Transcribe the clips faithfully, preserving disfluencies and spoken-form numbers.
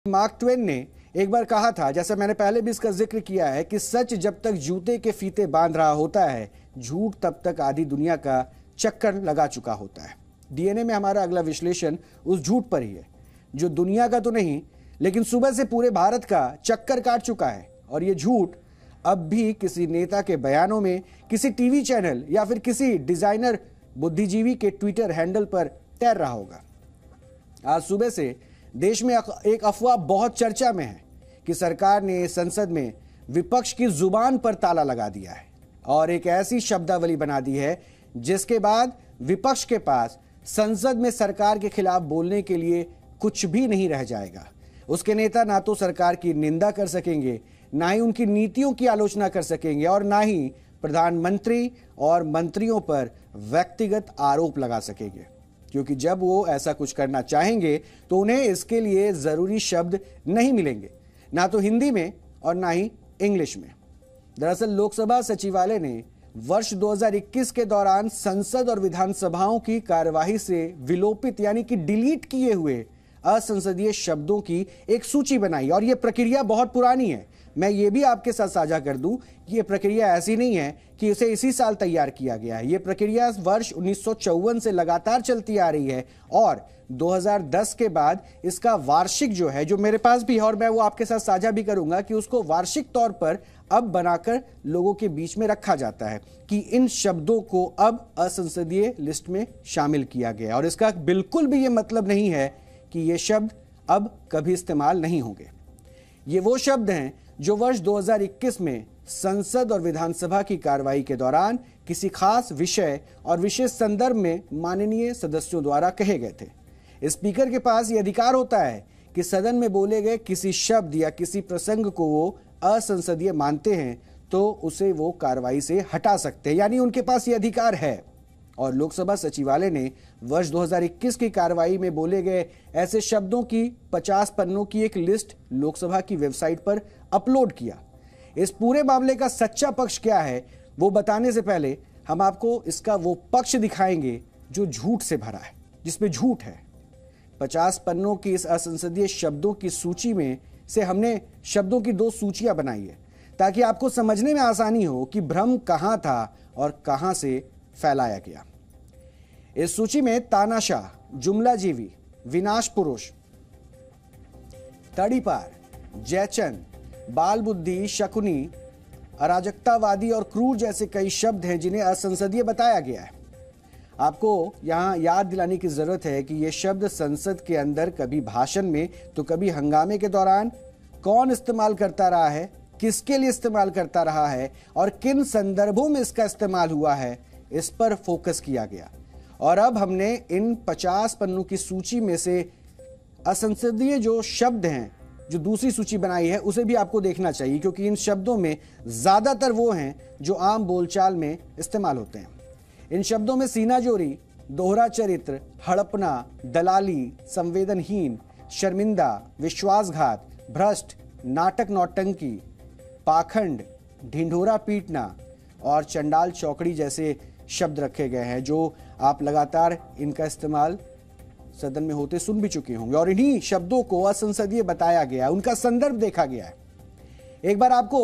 Mark Twain ने एक बार कहा था, जैसा मैंने पहले भी इसका जिक्र किया है, कि सच जब तक जूते के फीते बांध रहा होता है, झूठ तब तक आधी दुनिया का चक्कर लगा चुका होता है। डीएनए में हमारा अगला विश्लेषण उस झूठ पर ही है जो दुनिया का तो नहीं लेकिन सुबह से पूरे भारत का चक्कर काट चुका है। और ये झूठ अब भी किसी नेता के बयानों में, किसी टीवी चैनल या फिर किसी डिजाइनर बुद्धिजीवी के ट्विटर हैंडल पर तैर रहा होगा। आज सुबह से देश में एक अफवाह बहुत चर्चा में है कि सरकार ने संसद में विपक्ष की जुबान पर ताला लगा दिया है और एक ऐसी शब्दावली बना दी है जिसके बाद विपक्ष के पास संसद में सरकार के खिलाफ बोलने के लिए कुछ भी नहीं रह जाएगा। उसके नेता ना तो सरकार की निंदा कर सकेंगे, ना ही उनकी नीतियों की आलोचना कर सकेंगे और ना ही प्रधानमंत्री और मंत्रियों पर व्यक्तिगत आरोप लगा सकेंगे, क्योंकि जब वो ऐसा कुछ करना चाहेंगे तो उन्हें इसके लिए जरूरी शब्द नहीं मिलेंगे, ना तो हिंदी में और ना ही इंग्लिश में। दरअसल लोकसभा सचिवालय ने वर्ष दो हज़ार इक्कीस के दौरान संसद और विधानसभाओं की कार्यवाही से विलोपित यानी कि डिलीट किए हुए असंसदीय शब्दों की एक सूची बनाई और यह प्रक्रिया बहुत पुरानी है। मैं ये भी आपके साथ साझा कर दूं कि यह प्रक्रिया ऐसी नहीं है कि इसे इसी साल तैयार किया गया है। यह प्रक्रिया वर्ष उन्नीस सौ चौवन से लगातार चलती आ रही है और दो हज़ार दस के बाद इसका वार्षिक जो है, जो मेरे पास भी है और मैं वो आपके साथ साझा भी करूंगा कि उसको वार्षिक तौर पर अब बनाकर लोगों के बीच में रखा जाता है कि इन शब्दों को अब असंसदीय लिस्ट में शामिल किया गया। और इसका बिल्कुल भी ये मतलब नहीं है कि ये शब्द अब कभी इस्तेमाल नहीं होंगे। ये वो शब्द हैं जो वर्ष दो हज़ार इक्कीस में संसद और विधानसभा की कार्रवाई के दौरान किसी खास विषय और विशेष संदर्भ में माननीय सदस्यों द्वारा कहे गए थे। स्पीकर के पास यह अधिकार होता है कि सदन में बोले गए किसी शब्द या किसी प्रसंग को वो असंसदीय मानते हैं तो उसे वो कार्रवाई से हटा सकते हैं, यानी उनके पास ये अधिकार है। और लोकसभा सचिवालय ने वर्ष दो हज़ार इक्कीस की कार्रवाई में बोले गए ऐसे शब्दों की पचास पन्नों की एक लिस्ट लोकसभा की वेबसाइट पर अपलोड किया। इस पूरे मामले का सच्चा पक्ष क्या है वो बताने से पहले हम आपको इसका वो पक्ष दिखाएंगे जो झूठ से भरा है, जिसमें झूठ है। पचास पन्नों की इस असंसदीय शब्दों की सूची में से हमने शब्दों की दो सूचियां बनाई है ताकि आपको समझने में आसानी हो कि भ्रम कहां था और कहां से फैलाया गया। इस सूची में तानाशाह, जुमलाजीवी, विनाश पुरुष, तड़ीपार, जयचंद, बाल बुद्धि, शकुनी, अराजकतावादी और क्रूर जैसे कई शब्द हैं जिन्हें असंसदीय बताया गया है। आपको यहां याद दिलाने की जरूरत है कि ये शब्द संसद के अंदर कभी भाषण में तो कभी हंगामे के दौरान कौन इस्तेमाल करता रहा है, किसके लिए इस्तेमाल करता रहा है और किन संदर्भों में इसका इस्तेमाल हुआ है, इस पर फोकस किया गया। और अब हमने इन पचास पन्नों की सूची में से असंसदीय जो शब्द हैं, जो दूसरी सूची बनाई है, उसे भी आपको देखना चाहिए, क्योंकि इन शब्दों में ज्यादातर वो हैं जो आम बोलचाल में इस्तेमाल होते हैं। इन शब्दों में सीनाजोरी, दोहरा चरित्र, हड़पना, दलाली, संवेदनहीन, शर्मिंदा, विश्वासघात, भ्रष्ट, नाटक नौटंकी, पाखंड, ढिंढोरा पीटना और चंडाल चौकड़ी जैसे शब्द रखे गए हैं, जो आप लगातार इनका इस्तेमाल सदन में होते सुन भी चुके होंगे। और इन्हीं शब्दों को असंसदीय बताया गया, उनका संदर्भ देखा गया है। एक बार आपको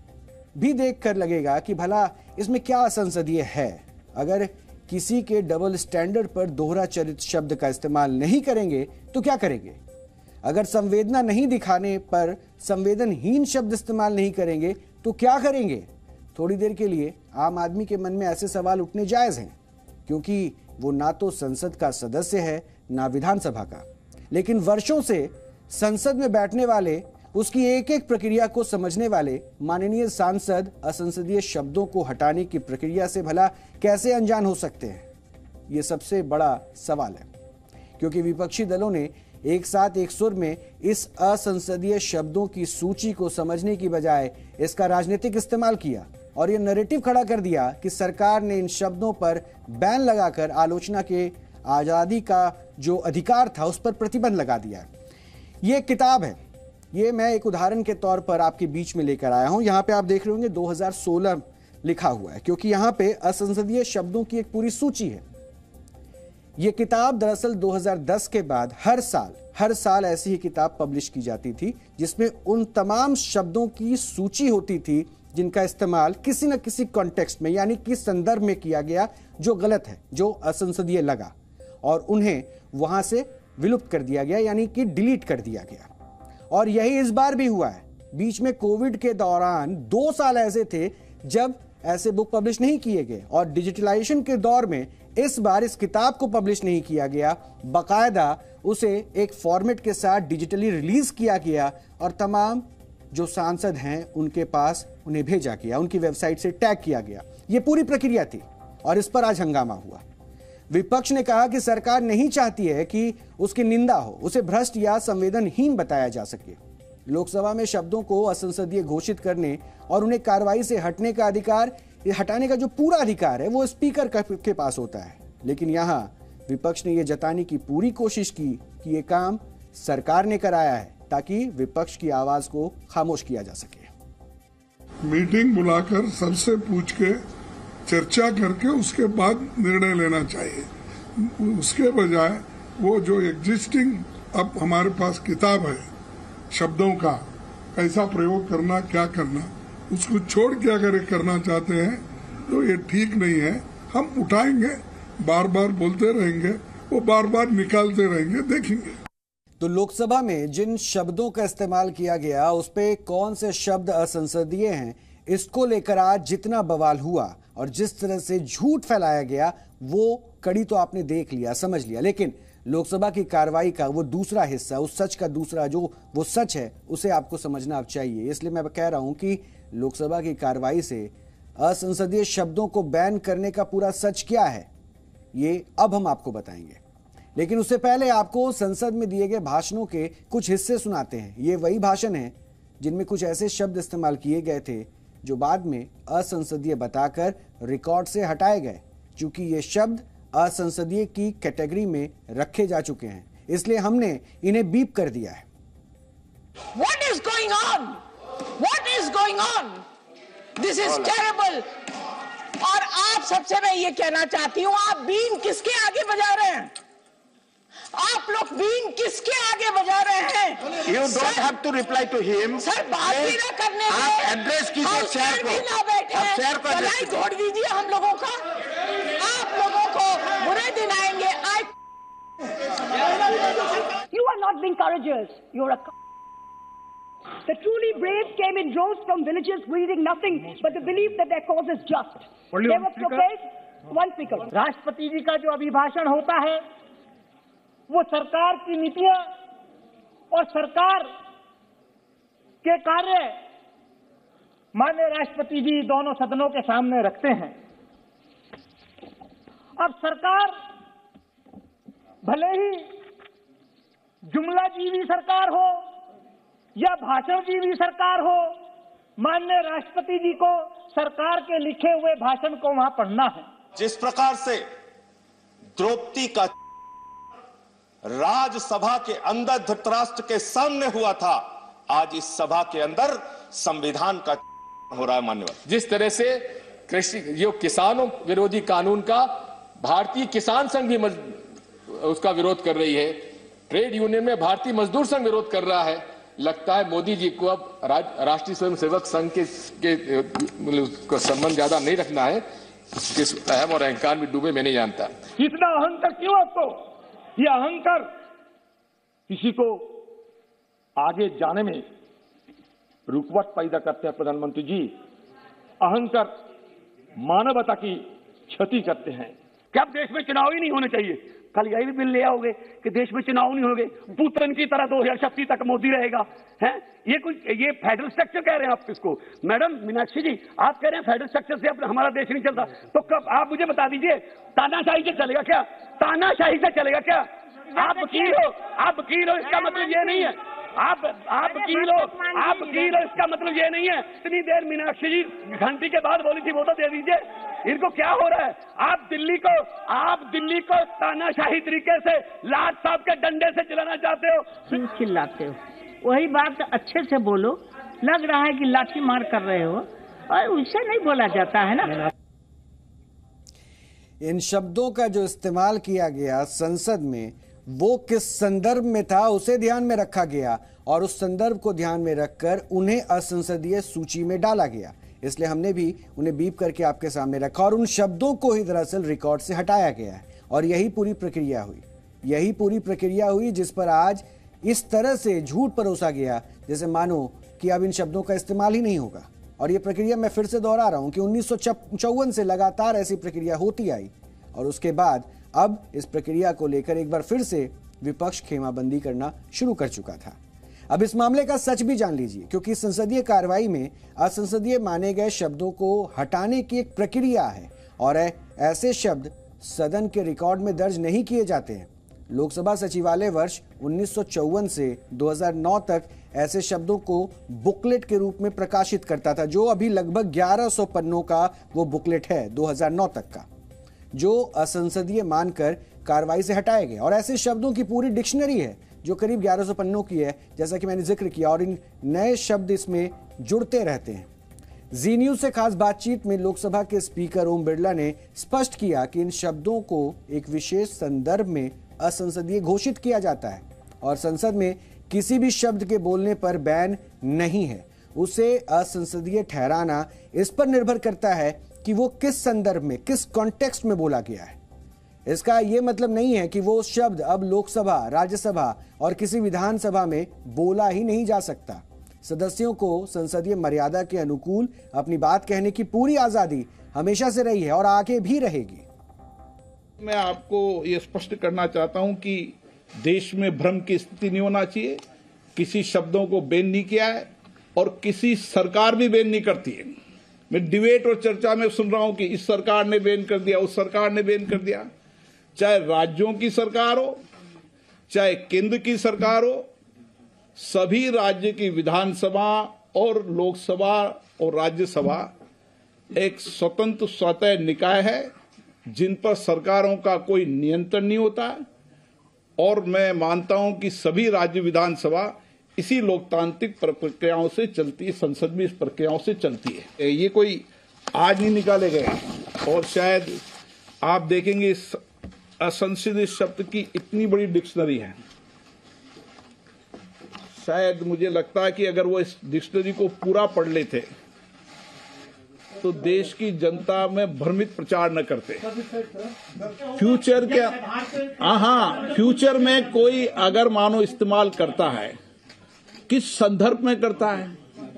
भी देखकर लगेगा कि भला इसमें क्या असंसदीय है। अगर किसी के डबल स्टैंडर्ड पर दोहरा चरित्र शब्द का इस्तेमाल नहीं करेंगे तो क्या करेंगे? अगर संवेदना नहीं दिखाने पर संवेदनहीन शब्द इस्तेमाल नहीं करेंगे तो क्या करेंगे? थोड़ी देर के लिए आम आदमी के मन में ऐसे सवाल उठने जायज हैं, क्योंकि वो ना तो संसद का सदस्य है ना विधानसभा का, लेकिन वर्षों से संसद में बैठने वाले, उसकी एक एक प्रक्रिया को समझने वाले माननीय सांसद असंसदीय शब्दों को हटाने की प्रक्रिया से भला कैसे अनजान हो सकते हैं? ये सबसे बड़ा सवाल है, क्योंकि विपक्षी दलों ने एक साथ एक सुर में इस असंसदीय शब्दों की सूची को समझने की बजाय इसका राजनीतिक इस्तेमाल किया और यह नैरेटिव खड़ा कर दिया कि सरकार ने इन शब्दों पर बैन लगाकर आलोचना के आजादी का जो अधिकार था उस पर प्रतिबंध लगा दिया। ये एक किताब है, ये मैं एक उदाहरण के तौर पर आपके बीच में लेकर आया हूं। यहां पे आप देख रहे होंगे दो हज़ार सोलह लिखा हुआ है, क्योंकि यहां पे असंसदीय शब्दों की एक पूरी सूची है। ये किताब दरअसल दो हज़ार दस के बाद हर साल हर साल ऐसी ही किताब पब्लिश की जाती थी, जिसमें उन तमाम शब्दों की सूची होती थी जिनका इस्तेमाल किसी न किसी कॉन्टेक्स्ट में यानी कि संदर्भ में किया गया जो गलत है, जो असंसदीय लगा, और उन्हें वहां से विलुप्त कर दिया गया यानी कि डिलीट कर दिया गया। और यही इस बार भी हुआ है। बीच में कोविड के दौरान दो साल ऐसे थे जब ऐसे बुक पब्लिश नहीं किए गए, और डिजिटलाइजेशन के दौर में इस बार इस किताब को पब्लिश नहीं किया गया, बाकायदा उसे एक फॉर्मेट के साथ डिजिटली रिलीज किया गया और तमाम जो सांसद हैं उनके पास उन्हें भेजा गया, उनकी वेबसाइट से टैग किया गया। यह पूरी प्रक्रिया थी और इस पर आज हंगामा हुआ। विपक्ष ने कहा कि सरकार नहीं चाहती है कि उसकी निंदा हो, उसे भ्रष्ट या संवेदनहीन बताया जा सके। लोकसभा में शब्दों को असंसदीय घोषित करने और उन्हें कार्रवाई से हटने का अधिकार, हटाने का जो पूरा अधिकार है वो स्पीकर के पास होता है। लेकिन यहां विपक्ष ने यह जताने की पूरी कोशिश की कि यह काम सरकार ने कराया है ताकि विपक्ष की आवाज को खामोश किया जा सके। मीटिंग बुलाकर सबसे पूछ के चर्चा करके उसके बाद निर्णय लेना चाहिए। उसके बजाय वो जो एग्जिस्टिंग अब हमारे पास किताब है शब्दों का कैसा प्रयोग करना, क्या करना, उसको छोड़ के अगर ये करना चाहते हैं तो ये ठीक नहीं है। हम उठाएंगे, बार बार बोलते रहेंगे, वो बार बार निकालते रहेंगे, देखेंगे। तो लोकसभा में जिन शब्दों का इस्तेमाल किया गया उस पे कौन से शब्द असंसदीय हैं, इसको लेकर आज जितना बवाल हुआ और जिस तरह से झूठ फैलाया गया वो कड़ी तो आपने देख लिया, समझ लिया। लेकिन लोकसभा की कार्रवाई का वो दूसरा हिस्सा, उस सच का दूसरा जो वो सच है, उसे आपको समझना अब चाहिए। इसलिए मैं कह रहा हूं कि लोकसभा की कार्रवाई से असंसदीय शब्दों को बैन करने का पूरा सच क्या है ये अब हम आपको बताएंगे। लेकिन उससे पहले आपको संसद में दिए गए भाषणों के कुछ हिस्से सुनाते हैं। ये वही भाषण है जिनमें कुछ ऐसे शब्द इस्तेमाल किए गए थे जो बाद में असंसदीय बताकर रिकॉर्ड से हटाए गए, क्योंकि ये शब्द असंसदीय की कैटेगरी में रखे जा चुके हैं, इसलिए हमने इन्हें बीप कर दिया है। What is going on? What is going on? This is terrible. और आप सबसे मैं ये कहना चाहती हूं, आप बीन किसके आगे बजा रहे हैं? आप लोग बीन किसके आगे बजा रहे हैं? You don't have to reply to him. Sir बात भी ना करने आप में एड्रेस कीजिए शेयर को। ना बैठे आप शेयर को भलाई छोड़ दीजिए हम लोगों का। आप लोगों को बुरे दिन आएंगे। I... You are not being courageous. You're a. The truly brave came in droves from villages breathing nothing but the belief that their cause is just. They were propelled. One speaker. राष्ट्रपति जी का जो अभिभाषण होता है वो सरकार की नीतियां और सरकार के कार्य माननीय राष्ट्रपति जी दोनों सदनों के सामने रखते हैं। अब सरकार भले ही जुमला जीवी सरकार हो या भाषण जीवी सरकार हो, माननीय राष्ट्रपति जी को सरकार के लिखे हुए भाषण को वहां पढ़ना है। जिस प्रकार से द्रौपदी का राज्यसभा के अंदर धृतराष्ट्र के सामने हुआ था, आज इस सभा के अंदर संविधान का हो रहा है। मान्यवर, जिस तरह से कृषि जो किसानों विरोधी कानून का भारतीय किसान संघ भी मज, उसका विरोध कर रही है, ट्रेड यूनियन में भारतीय मजदूर संघ विरोध कर रहा है। लगता है मोदी जी को अब राज, राष्ट्रीय स्वयंसेवक संघ के, के को संबंध ज्यादा नहीं रखना है। किस अहम और अहंकार में डूबे मैं नहीं जानता। इतना अहंकार क्यों आपको? ये अहंकार किसी को आगे जाने में रुकावट पैदा करते हैं। प्रधानमंत्री जी, अहंकार मानवता की क्षति करते हैं। क्या देश में चुनाव ही नहीं होने चाहिए? कल यही भी बिल ले आओगे कि देश में चुनाव नहीं होंगे, पुतिन की तरह दो हजार छत्तीस तक मोदी रहेगा। हैं? ये कोई ये फेडरल स्ट्रक्चर कह रहे हैं आप किसको? मैडम मीनाक्षी जी, आप कह रहे हैं फेडरल स्ट्रक्चर से अपना हमारा देश नहीं चलता, तो कब आप मुझे बता दीजिए तानाशाही से चलेगा क्या? तानाशाही से चलेगा क्या? आप वकील हो, आप वकील हो, इसका मतलब ये नहीं है आप आप वकील हो, आप वकील हो, इसका मतलब ये नहीं है। इतनी देर मीनाक्षी जी घंटी के बाद बोली थी, वो तो दे दीजिए। इनको क्या हो रहा है? आप दिल्ली को आप दिल्ली को तानाशाही तरीके से लाट साहब के डंडे से चलाना चाहते हो। क्यों चिल्लाते हो? वही बात अच्छे से बोलो। लग रहा है कि लाठी मार कर रहे हो और उससे नहीं बोला जाता है ना। इन शब्दों का जो इस्तेमाल किया गया संसद में वो किस संदर्भ में था उसे ध्यान में रखा गया और उस संदर्भ को ध्यान में रखकर उन्हें असंसदीय सूची में डाला गया। इसलिए हमने भी उन्हें बीप करके आपके सामने रखा और उन शब्दों को ही दरअसल रिकॉर्ड से हटाया गया है और यही पूरी प्रक्रिया हुई यही पूरी प्रक्रिया हुई जिस पर आज इस तरह से झूठ परोसा गया जैसे मानो कि अब इन शब्दों का इस्तेमाल ही नहीं होगा। और ये प्रक्रिया मैं फिर से दोहरा रहा हूं कि उन्नीस सौ चौवन से लगातार ऐसी प्रक्रिया होती आई और उसके बाद अब इस प्रक्रिया को लेकर एक बार फिर से विपक्ष खेमाबंदी करना शुरू कर चुका था। अब इस मामले का सच भी जान लीजिए, क्योंकि संसदीय कार्रवाई में असंसदीय माने गए शब्दों को हटाने की एक प्रक्रिया है और ऐसे शब्द सदन के रिकॉर्ड में दर्ज नहीं किए जाते हैं। लोकसभा सचिवालय वर्ष उन्नीस सौ चौवन से दो हज़ार नौ तक ऐसे शब्दों को बुकलेट के रूप में प्रकाशित करता था, जो अभी लगभग ग्यारह सौ पन्नों का वो बुकलेट है दो हज़ार नौ तक का, जो असंसदीय मानकर कार्रवाई से हटाए गए। और ऐसे शब्दों की पूरी डिक्शनरी है जो करीब ग्यारह सौ पन्नों की है, जैसा कि मैंने जिक्र किया, और इन नए शब्द इसमें जुड़ते रहते हैं। जी न्यूज से खास बातचीत में लोकसभा के स्पीकर ओम बिरला ने स्पष्ट किया कि इन शब्दों को एक विशेष संदर्भ में असंसदीय घोषित किया जाता है और संसद में किसी भी शब्द के बोलने पर बैन नहीं है। उसे असंसदीय ठहराना इस पर निर्भर करता है कि वो किस संदर्भ में, किस कॉन्टेक्स्ट में बोला गया है। इसका यह मतलब नहीं है कि वो शब्द अब लोकसभा, राज्यसभा और किसी विधानसभा में बोला ही नहीं जा सकता। सदस्यों को संसदीय मर्यादा के अनुकूल अपनी बात कहने की पूरी आजादी हमेशा से रही है और आगे भी रहेगी। मैं आपको ये स्पष्ट करना चाहता हूं कि देश में भ्रम की स्थिति नहीं होना चाहिए। किसी शब्दों को बैन नहीं किया है और किसी सरकार भी बैन नहीं करती है। मैं डिबेट और चर्चा में सुन रहा हूं कि इस सरकार ने बैन कर दिया, उस सरकार ने बैन कर दिया। चाहे राज्यों की सरकार हो, चाहे केंद्र की सरकार हो, सभी राज्य की विधानसभा और लोकसभा और राज्यसभा एक स्वतंत्र स्वतः निकाय है जिन पर सरकारों का कोई नियंत्रण नहीं होता। और मैं मानता हूं कि सभी राज्य विधानसभा इसी लोकतांत्रिक प्रक्रियाओं से चलती है, संसद भी इस प्रक्रियाओं से चलती है। ये कोई आज नहीं निकाले गए और शायद आप देखेंगे इस असंसदीय शब्द की इतनी बड़ी डिक्शनरी है। शायद मुझे लगता है कि अगर वो इस डिक्शनरी को पूरा पढ़ लेते तो देश की जनता में भ्रमित प्रचार न करते। फ्यूचर के हाँ हाँ फ्यूचर में कोई अगर मानो इस्तेमाल करता है, किस संदर्भ में करता है,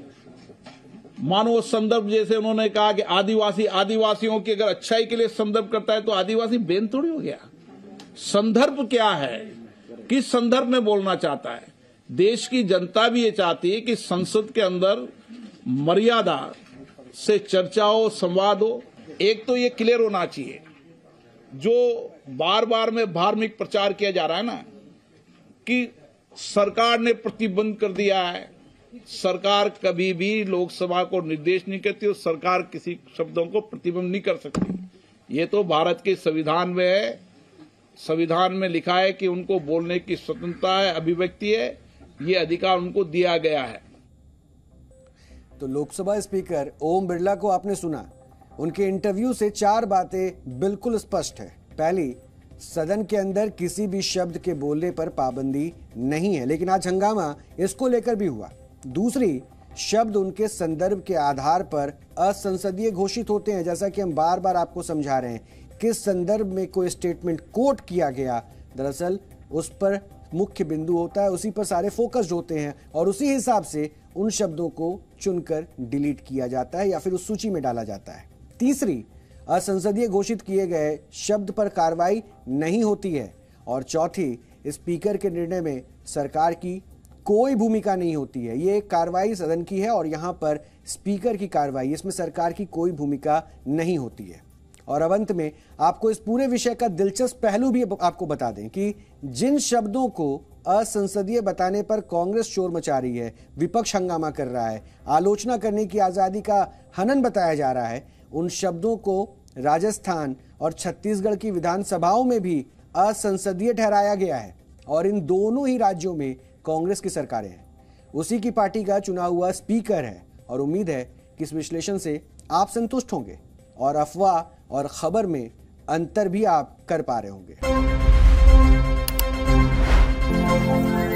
मानो वो संदर्भ जैसे उन्होंने कहा कि आदिवासी आदिवासियों की अगर अच्छाई के लिए संदर्भ करता है तो आदिवासी बेन थोड़ी हो गया। संदर्भ क्या है, किस संदर्भ में बोलना चाहता है। देश की जनता भी ये चाहती है कि संसद के अंदर मर्यादा से चर्चा हो, संवाद हो। एक तो ये क्लियर होना चाहिए, जो बार बार में धार्मिक प्रचार किया जा रहा है ना कि सरकार ने प्रतिबंध कर दिया है। सरकार कभी भी लोकसभा को निर्देश नहीं करती और सरकार किसी शब्दों को प्रतिबंध नहीं कर सकती। ये तो भारत के संविधान में है। संविधान में लिखा है कि उनको बोलने की स्वतंत्रता है, अभिव्यक्ति है, ये अधिकार उनको दिया गया है। तो लोकसभा स्पीकर ओम बिरला को आपने सुना। उनके इंटरव्यू से चार बातें बिल्कुल स्पष्ट है। पहली, सदन के अंदर किसी भी शब्द के बोलने पर पाबंदी नहीं है, लेकिन आज हंगामा इसको लेकर भी हुआ। दूसरी, शब्द उनके संदर्भ के आधार पर असंसदीय घोषित होते हैं, जैसा कि हम बार बार आपको समझा रहे हैं। किस संदर्भ में कोई स्टेटमेंट कोट किया गया, दरअसल उस पर मुख्य बिंदु होता है, उसी पर सारे फोकस्ड होते हैं और उसी हिसाब से उन शब्दों को चुनकर डिलीट किया जाता है या फिर उस सूची में डाला जाता है। तीसरी, असंसदीय घोषित किए गए शब्द पर कार्रवाई नहीं होती है। और चौथी, स्पीकर के निर्णय में सरकार की कोई भूमिका नहीं होती है। ये कार्रवाई सदन की है और यहाँ पर स्पीकर की कार्रवाई, इसमें सरकार की कोई भूमिका नहीं होती है। और अब अंत में आपको इस पूरे विषय का दिलचस्प पहलू भी आपको बता दें कि जिन शब्दों को असंसदीय बताने पर कांग्रेस शोर मचा रही है, विपक्ष हंगामा कर रहा है, आलोचना करने की आजादी का हनन बताया जा रहा है, उन शब्दों को राजस्थान और छत्तीसगढ़ की विधानसभाओं में भी असंसदीय ठहराया गया है और इन दोनों ही राज्यों में कांग्रेस की सरकारें हैं। उसी की पार्टी का चुना हुआ स्पीकर है और उम्मीद है कि इस विश्लेषण से आप संतुष्ट होंगे और अफवाह और खबर में अंतर भी आप कर पा रहे होंगे।